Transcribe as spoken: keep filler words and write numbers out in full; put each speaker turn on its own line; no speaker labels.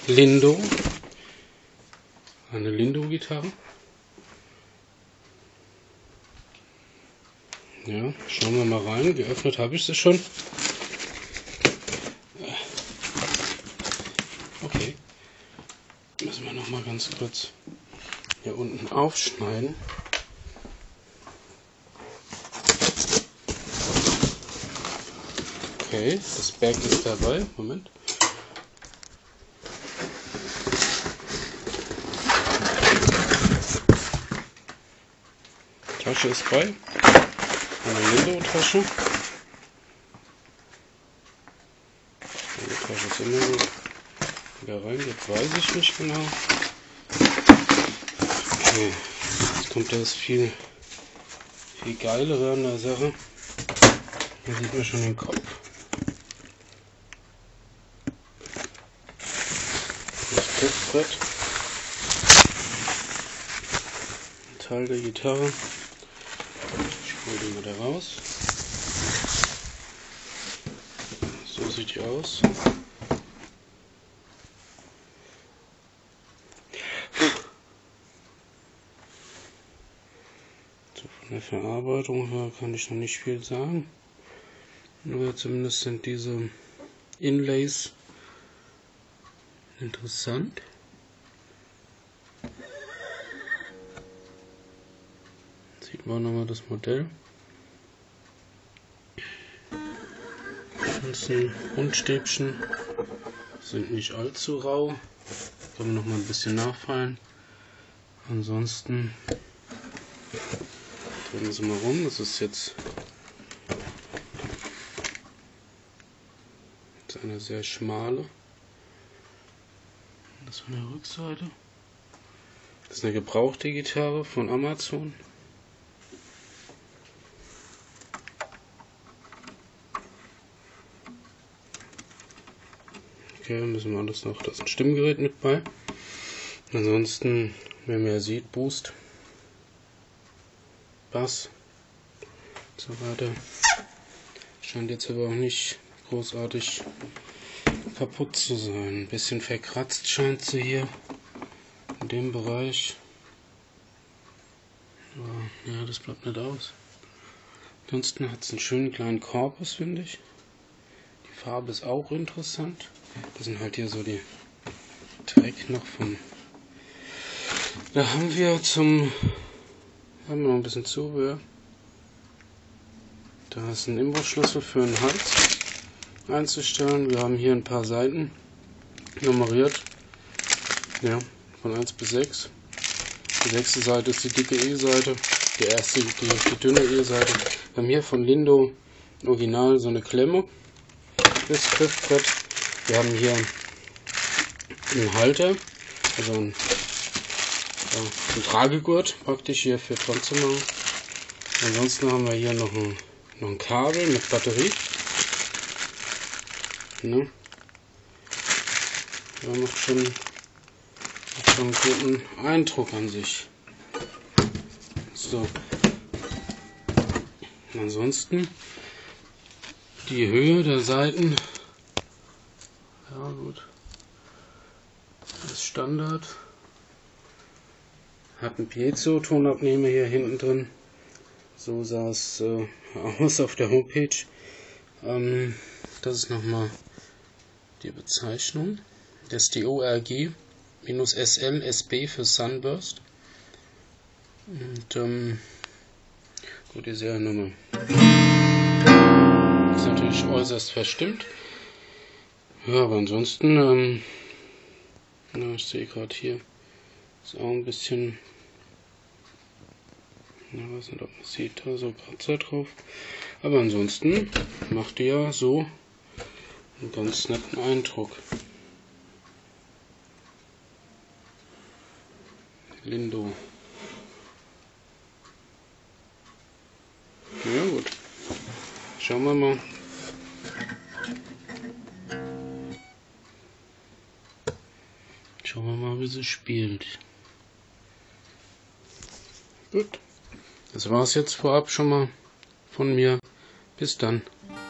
Lindo. Eine Lindo-Gitarre. Ja, schauen wir mal rein. Geöffnet habe ich sie schon. Okay. Müssen wir noch mal ganz kurz hier unten aufschneiden. Okay, das Bag ist dabei. Moment. Tasche ist bei. Eine Lindo-Tasche. Die Tasche ist immer so. Wieder reingeht, weiß ich nicht genau. Okay. Jetzt kommt das viel, viel geilere an der Sache. Hier sieht man schon den Kopf. Das Griffbrett. Ein Teil der Gitarre. Ich hole den mal da raus. So sieht die aus. So, von der Verarbeitung her kann ich noch nicht viel sagen. Nur zumindest sind diese Inlays interessant. Sieht man nochmal das Modell. Die ganzen Rundstäbchen sind nicht allzu rau. Können noch mal ein bisschen nachfallen. Ansonsten drehen Sie mal rum. Das ist jetzt eine sehr schmale. Das von der Rückseite. Das ist eine gebrauchte Gitarre von Amazon. Okay, müssen wir alles noch. Da ist ein Stimmgerät mit bei. Ansonsten, wer mehr sieht, Boost, Bass und so weiter. Scheint jetzt aber auch nicht großartig kaputt zu sein. Ein bisschen verkratzt scheint sie hier in dem Bereich. Aber, ja, das bleibt nicht aus. Ansonsten hat es einen schönen kleinen Korpus, finde ich. Die Farbe ist auch interessant. Das sind halt hier so die Dreck noch vom. Da haben wir zum. Haben wir noch ein bisschen Zubehör. Da ist ein Imbusschlüssel für den Hals einzustellen. Wir haben hier ein paar Seiten nummeriert. Ja, von eins bis sechs. Die sechste Seite ist die dicke E-Seite. Die erste die, die dünne E-Seite. Wir haben hier von Lindo Original so eine Klemme. Das Griffbrett. Wir haben hier einen Halter, also einen, ja, einen Tragegurt praktisch hier für dran zu machen. Ansonsten haben wir hier noch ein, noch ein Kabel mit Batterie. Ne? Ja, macht schon, macht schon einen guten Eindruck an sich. So. Ansonsten die Höhe der Seiten. Ja gut, das ist Standard. Hat einen Piezo-Tonabnehmer hier hinten drin. So sah es äh, aus auf der Homepage. Ähm, das ist nochmal die Bezeichnung. Das ist die O R G S L S B für Sunburst. Und ähm, gut, die Seriennummer. Ist natürlich äußerst verstimmt. Ja, aber ansonsten, ähm, ja, ich sehe gerade hier, ist auch ein bisschen, ich weiß nicht, ob man sieht, da so Kratzer drauf. Aber ansonsten macht die ja so einen ganz netten Eindruck. Lindo. Ja gut, schauen wir mal. Schauen wir mal, wie sie spielt. Gut. Das war es jetzt vorab schon mal von mir. Bis dann.